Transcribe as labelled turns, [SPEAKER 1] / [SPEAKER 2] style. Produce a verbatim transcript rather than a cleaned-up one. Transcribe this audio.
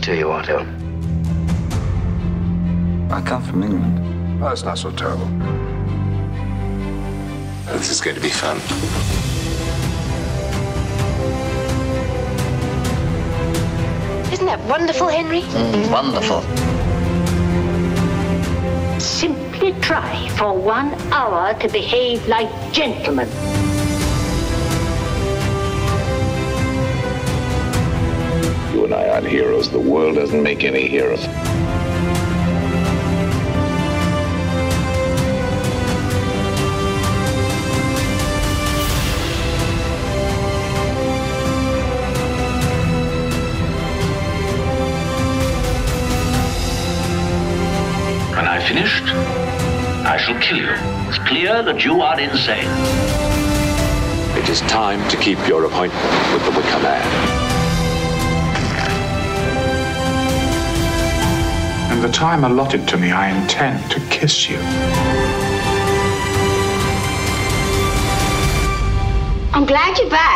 [SPEAKER 1] to you, Otto?
[SPEAKER 2] I come from England.
[SPEAKER 3] Oh, it's not so terrible.
[SPEAKER 4] This is going to be fun.
[SPEAKER 5] Isn't that wonderful, Henry?
[SPEAKER 2] Mm, wonderful.
[SPEAKER 6] Simply try for one hour to behave like gentlemen.
[SPEAKER 4] You and I aren't heroes. The world doesn't make any heroes.
[SPEAKER 7] When I've finished, I shall kill you. It's clear that you are insane.
[SPEAKER 4] It is time to keep your appointment with the Wicker Man.
[SPEAKER 3] And the time allotted to me, I intend to kiss you.
[SPEAKER 6] I'm glad you're back.